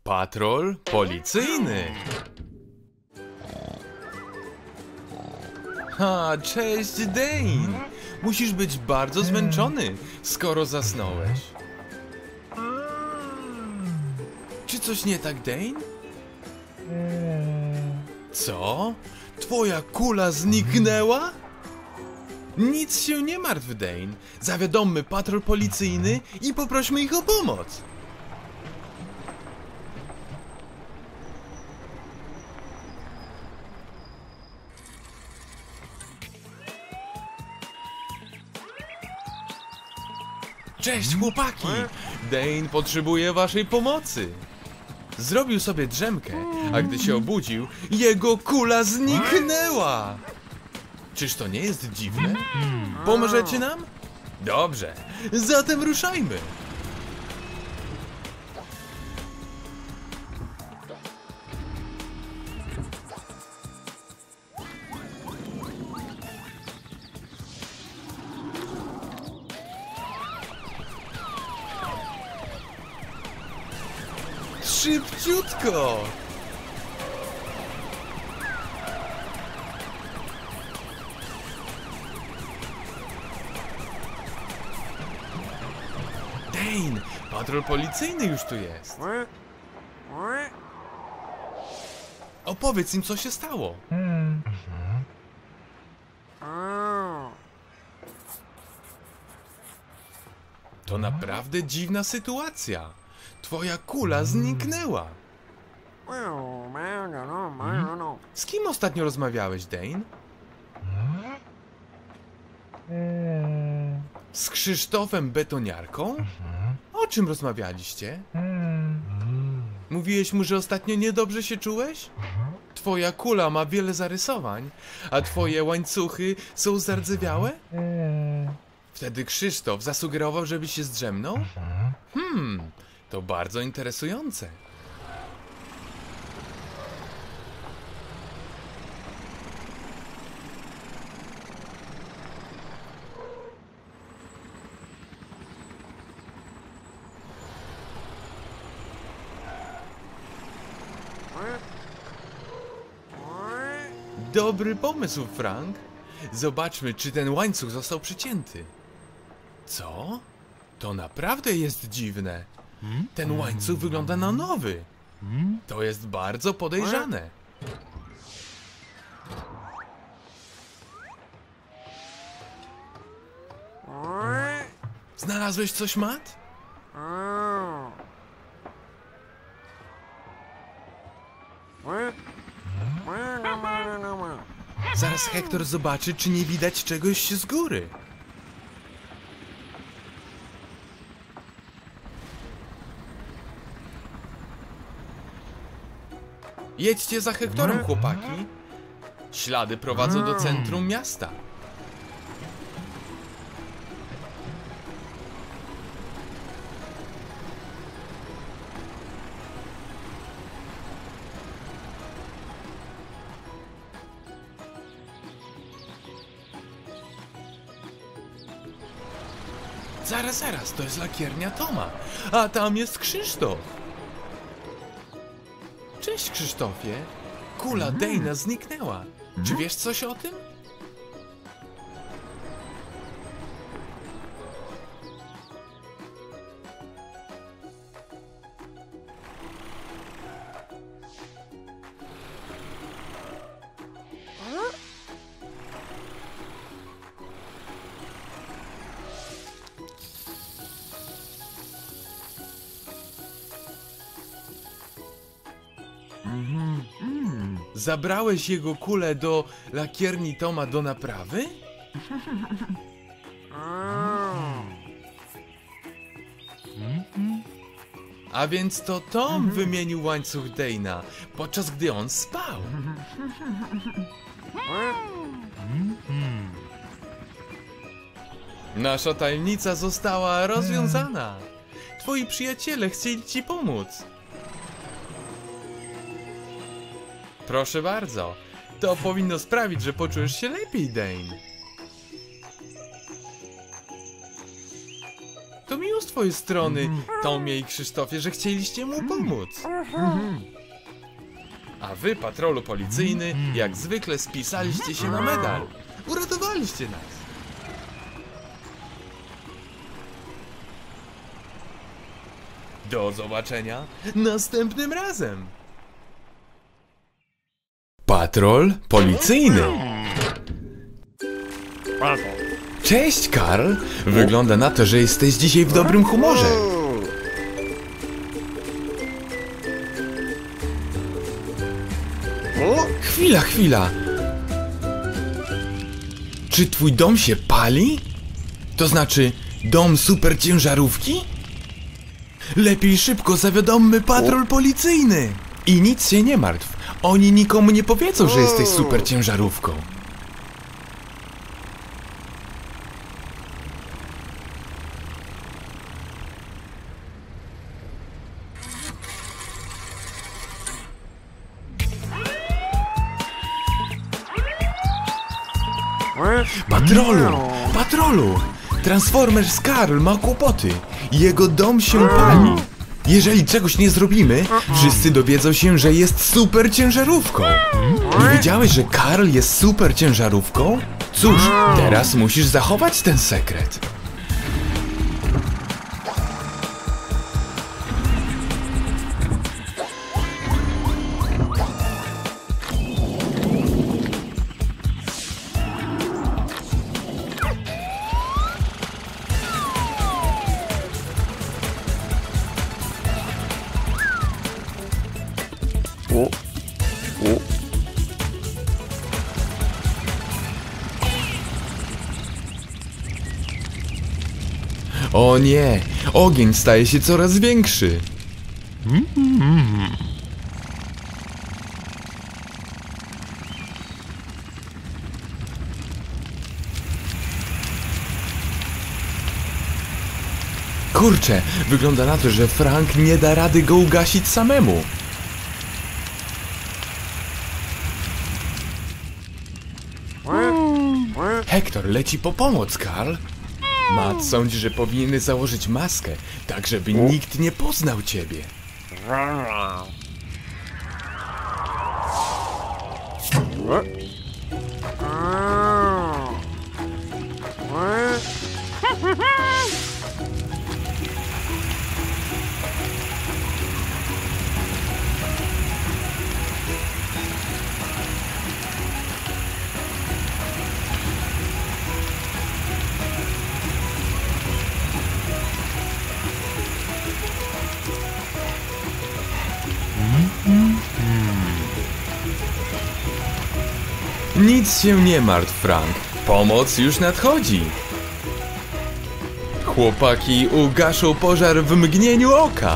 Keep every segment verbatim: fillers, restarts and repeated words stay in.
Patrol policyjny. Ha, cześć Dane. Musisz być bardzo zmęczony, skoro zasnąłeś. Czy coś nie tak, Dane? Co? Twoja kula zniknęła? Nic się nie martw, Dane. Zawiadommy patrol policyjny i poprośmy ich o pomoc. Cześć, chłopaki! Dane potrzebuje waszej pomocy. Zrobił sobie drzemkę, a gdy się obudził, jego kula zniknęła. Czyż to nie jest dziwne? Pomożecie nam? Dobrze, zatem ruszajmy. Szybciutko! Dane, patrol policyjny już tu jest. Opowiedz im, co się stało. To naprawdę dziwna sytuacja. Twoja kula zniknęła. Z kim ostatnio rozmawiałeś, Dane? Z Krzysztofem Betoniarką? O czym rozmawialiście? Mówiłeś mu, że ostatnio niedobrze się czułeś? Twoja kula ma wiele zarysowań, a twoje łańcuchy są zardzewiałe? Wtedy Krzysztof zasugerował, żebyś się zdrzemnął? Hmm, to bardzo interesujące. Dobry pomysł, Frank. Zobaczmy, czy ten łańcuch został przycięty. Co? To naprawdę jest dziwne. Ten łańcuch wygląda na nowy. To jest bardzo podejrzane. Znalazłeś coś, Matt? Zaraz Hector zobaczy, czy nie widać czegoś z góry. Jedźcie za Hectorem, chłopaki. Ślady prowadzą do centrum miasta. Zaraz, zaraz, to jest lakiernia Toma, a tam jest Krzysztof. Cześć, Krzysztofie. Kula Dane'a zniknęła. Czy wiesz coś o tym? Zabrałeś jego kulę do lakierni Toma do naprawy? A więc to Tom wymienił łańcuch Dane'a, podczas gdy on spał. Nasza tajemnica została rozwiązana. Twoi przyjaciele chcieli ci pomóc. Proszę bardzo. To powinno sprawić, że poczujesz się lepiej, Dane. To miło z twoje strony, Tomie i Krzysztofie, że chcieliście mu pomóc. A wy, patrolu policyjny, jak zwykle spisaliście się na medal. Uratowaliście nas. Do zobaczenia następnym razem. Patrol policyjny. Cześć, Karl. Wygląda na to, że jesteś dzisiaj w dobrym humorze. Chwila, chwila. Czy twój dom się pali? To znaczy, dom super ciężarówki? Lepiej szybko zawiadommy patrol policyjny. I nic się nie martw. Oni nikomu nie powiedzą, że jesteś super ciężarówką. Patrolu! Patrolu! Transformers Karl ma kłopoty. Jego dom się pali. Jeżeli czegoś nie zrobimy, wszyscy dowiedzą się, że jest super ciężarówką. Nie wiedziałeś, że Karl jest super ciężarówką? Cóż, teraz musisz zachować ten sekret. O nie! Ogień staje się coraz większy! Kurczę, wygląda na to, że Frank nie da rady go ugasić samemu. Hektor leci po pomoc, Karl. Matt sądzi, że powinny założyć maskę, tak żeby nikt nie poznał ciebie. Nic się nie martw, Frank. Pomoc już nadchodzi. Chłopaki ugaszą pożar w mgnieniu oka.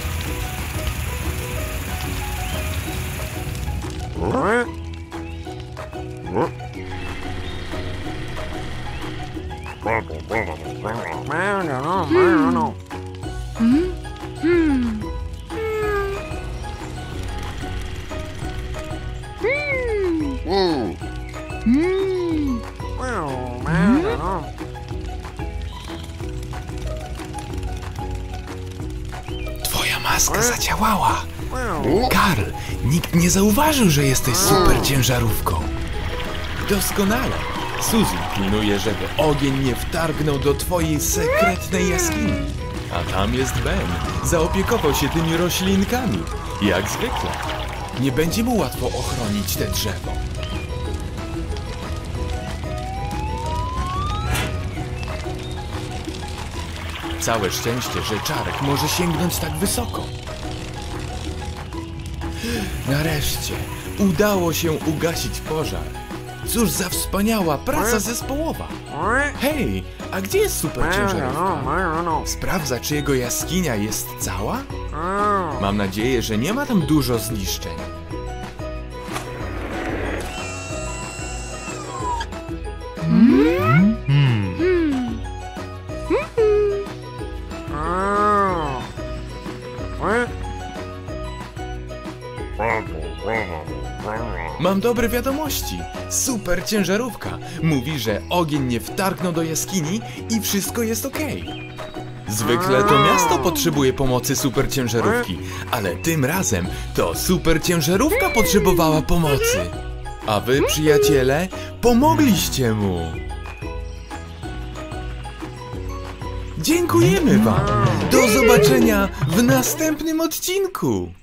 Twoja maska zadziałała. Karl, nikt nie zauważył, że jesteś super ciężarówką. Doskonale. Suzy pilnuje, żeby ogień nie wtargnął do twojej sekretnej jaskini. A tam jest Ben. Zaopiekował się tymi roślinkami. Jak zwykle. Nie będzie mu łatwo ochronić te drzewo. Całe szczęście, że Czarek może sięgnąć tak wysoko. Nareszcie udało się ugasić pożar. Cóż za wspaniała praca zespołowa. Hej, a gdzie jest super ciężarówka? Sprawdza, czy jego jaskinia jest cała? Mam nadzieję, że nie ma tam dużo zniszczeń. Mam dobre wiadomości. Super ciężarówka mówi, że ogień nie wtargnął do jaskini i wszystko jest okej. Zwykle to miasto potrzebuje pomocy superciężarówki, ale tym razem to superciężarówka potrzebowała pomocy. A wy, przyjaciele, pomogliście mu. Dziękujemy wam. Do zobaczenia w następnym odcinku.